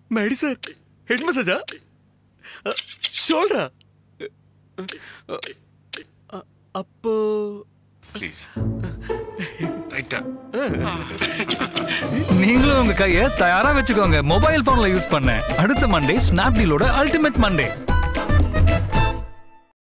Maddy sir head மசாஜா ஷோல்டரா அப்போ ப்ளீஸ் ரைட்டா நீங்களும் உங்க கையை தயாரா வச்சுக்கோங்க. மொபைல் போன்ல யூஸ் பண்ண அடுத்த மண்டே ஸ்னாப்டீலோட அல்டிமேட் மண்டே.